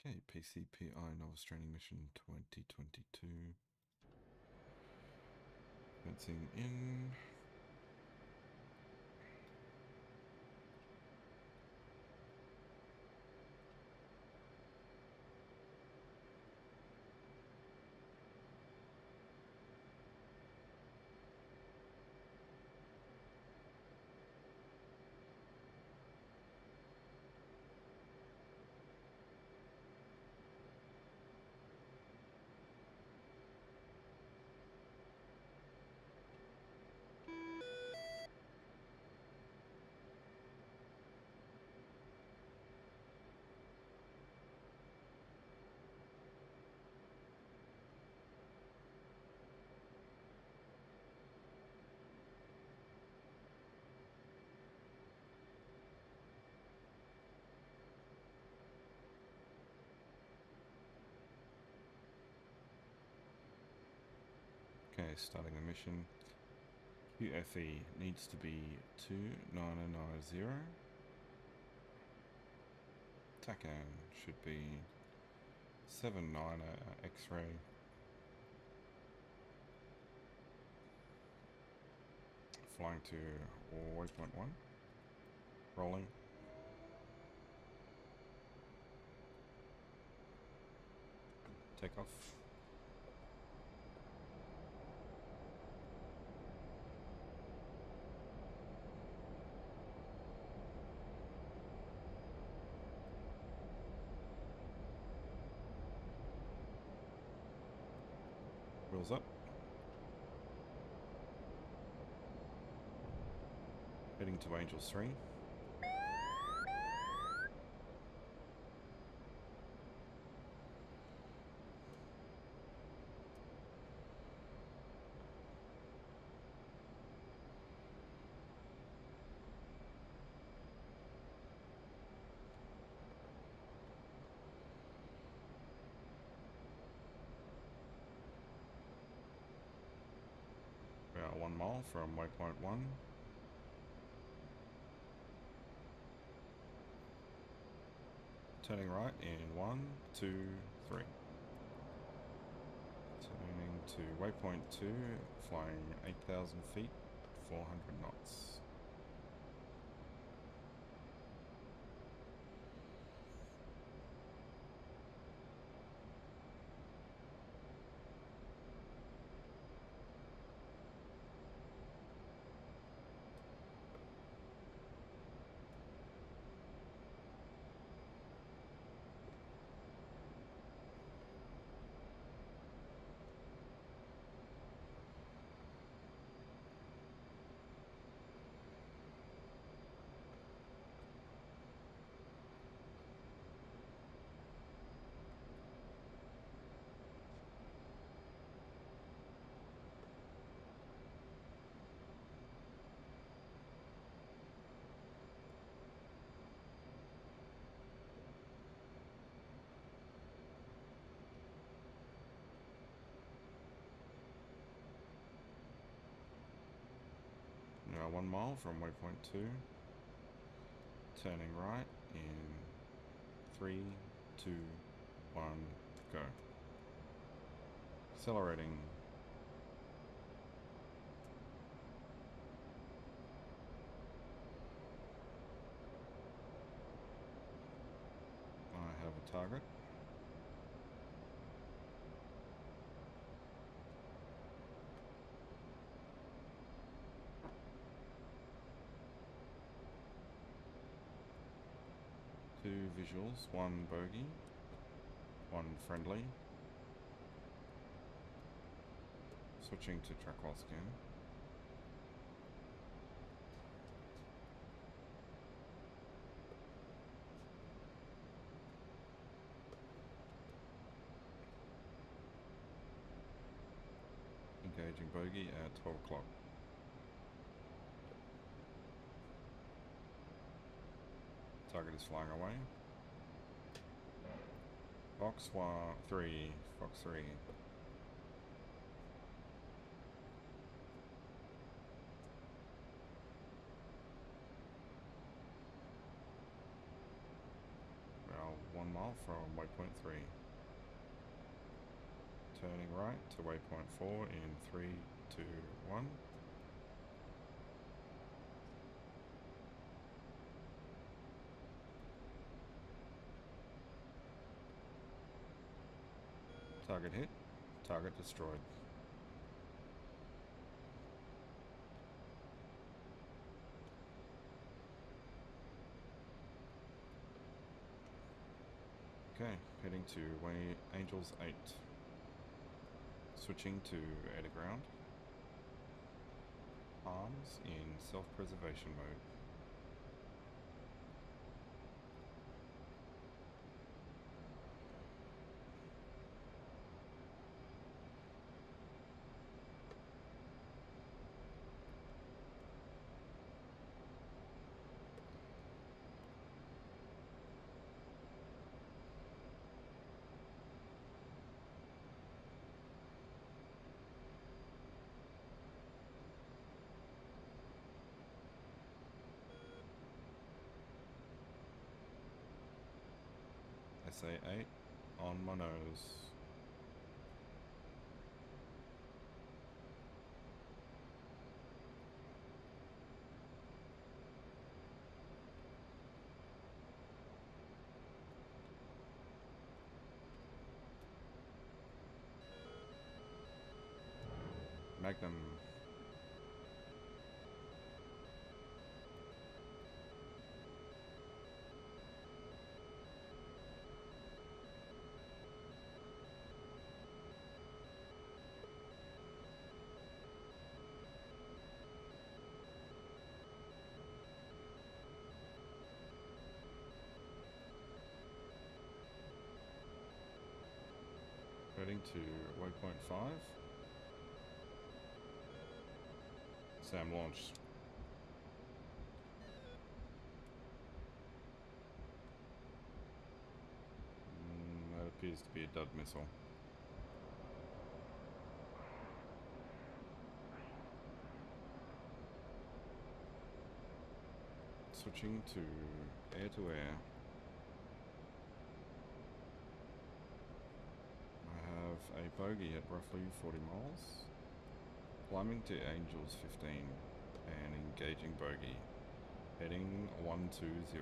Okay, PCPI Novice Training Mission 2022. Commencing in. Okay, starting the mission. QFE needs to be 2990. TACAN should be 79 X-ray. Flying to waypoint 1. Rolling. Takeoff. Wheels up. Heading to Angels 3. About 1 mile from waypoint 1. Turning right in 1, 2, 3. Turning to waypoint 2, flying 8,000 feet, 400 knots. Now 1 mile from waypoint 2. Turning right in 3, 2, 1, go. Accelerating. I have a target. Two visuals, 1 bogey, 1 friendly. Switching to track while scan. Engaging bogey at 12 o'clock. Target is flying away. Fox 3, Fox 3. Well, 1 1 mile from waypoint 3. Turning right to waypoint 4 in 3, 2, 1. Target hit, target destroyed. Okay, heading to Angels 8. Switching to air to ground. Arms in self-preservation mode. SA8 on my nose. Magnum. Heading to waypoint 5. Sam launched. That appears to be a dud missile. Switching to air. I have a bogey at roughly 40 miles. Climbing to Angels 15 and engaging bogey. Heading 120.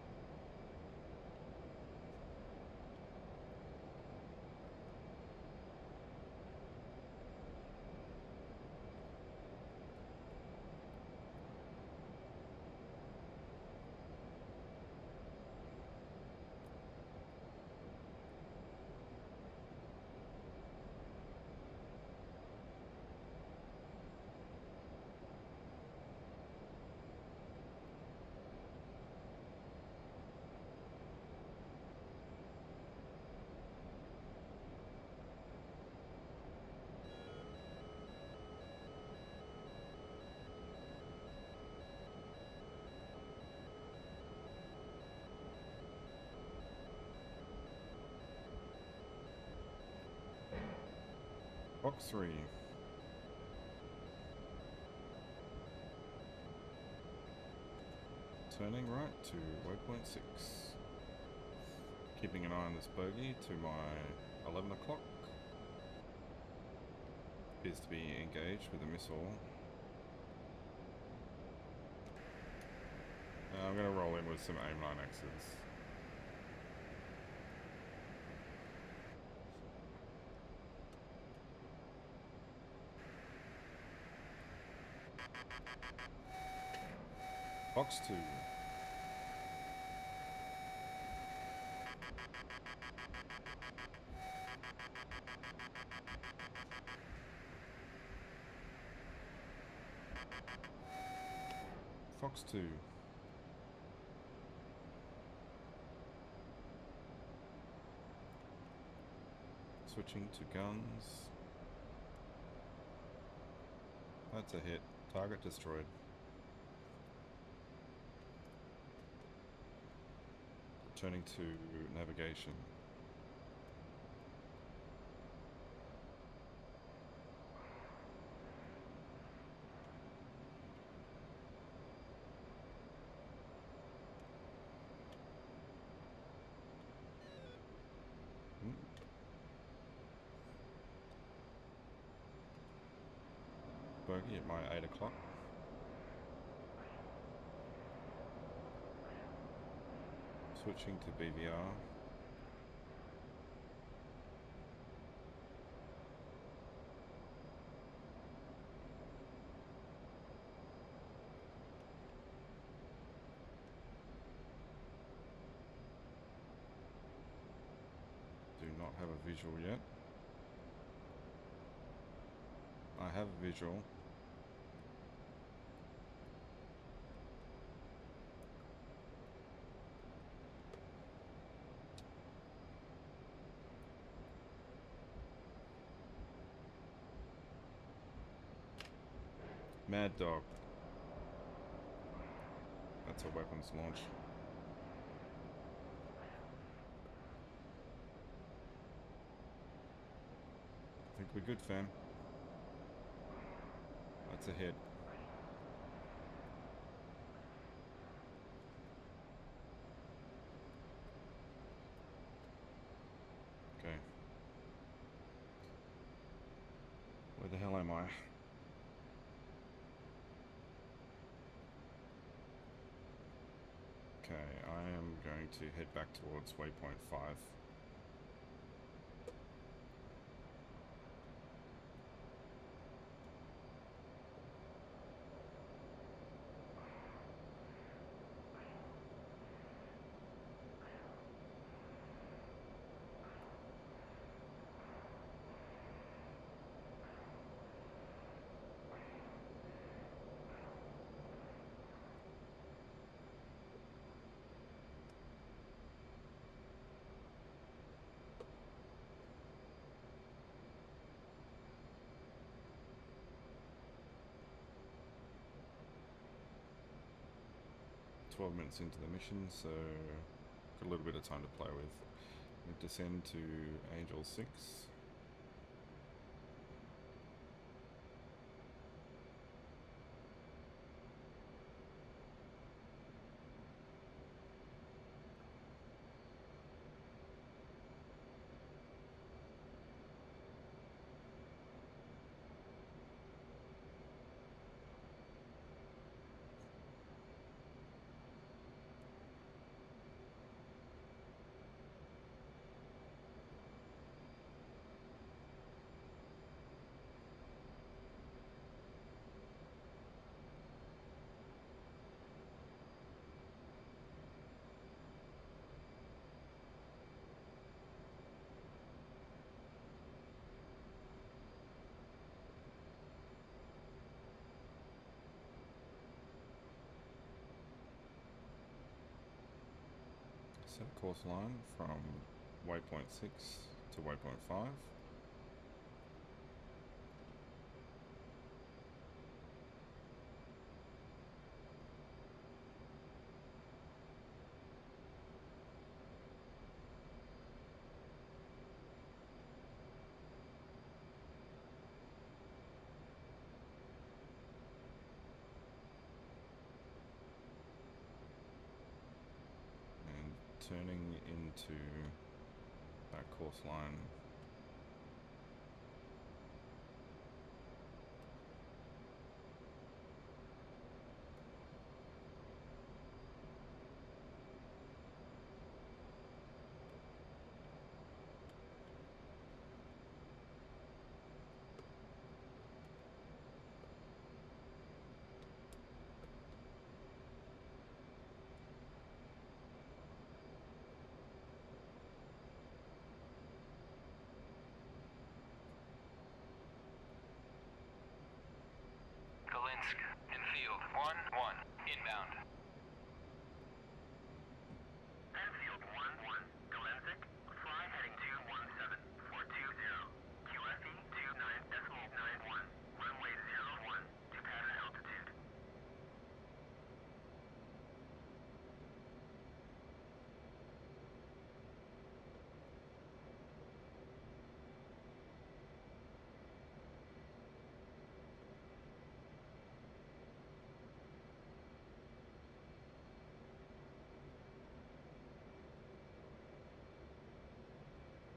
Box 3. Turning right to waypoint 6. Keeping an eye on this bogey to my 11 o'clock. Appears to be engaged with a missile. I'm going to roll in with some aim 9Xs. Box 2. Fox 2. Switching to guns. That's a hit. Target destroyed. Turning to navigation. bogey at my 8 o'clock. Switching to BVR. Do not have a visual yet. I have a visual. Mad Dog. That's a weapons launch. I think we're good, fam. That's a hit. Okay. Where the hell am I? Okay, I am going to head back towards waypoint 5. Minutes into the mission, so got a little bit of time to play with. We descend to Angel 6. Set course line from waypoint 6 to waypoint 5. Turning into that course line. Enfield 1-1, inbound. Enfield 1-1, Galensic, fly heading 217, 420, QFE 29.91, runway 01, to pattern altitude.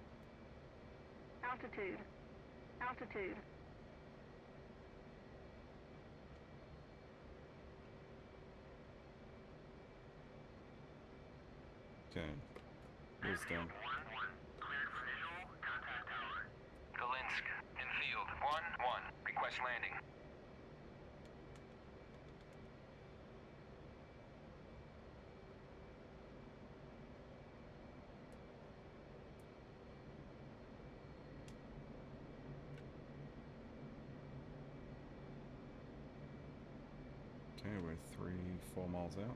Altitude. Altitude. Okay. Wheels down. 1-1. Cleared for visual. Contact tower. Galinsk, in field. 1-1. Request landing. Okay, we're 3-4 miles out.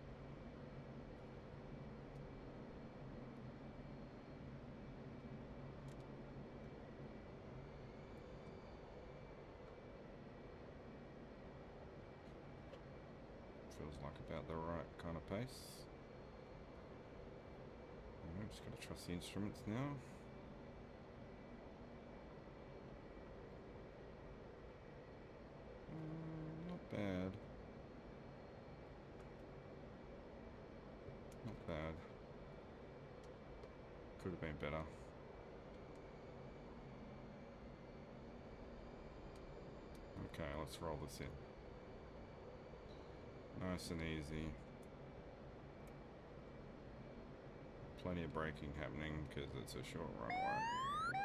Feels like about the right kind of pace. I'm just going to trust the instruments now. Not bad. Not bad. Could have been better. Okay, let's roll this in. Nice and easy. Plenty of braking happening because it's a short runway.